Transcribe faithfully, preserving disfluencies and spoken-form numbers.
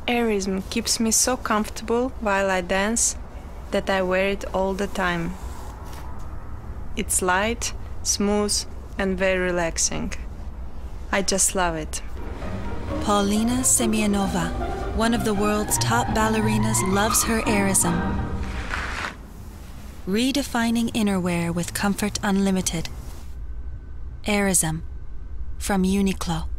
AIRism keeps me so comfortable while I dance that I wear it all the time. It's light, smooth, and very relaxing. I just love it. Polina Semionova, one of the world's top ballerinas, loves her AIRism. Redefining innerwear with comfort unlimited. AIRism from Uniqlo.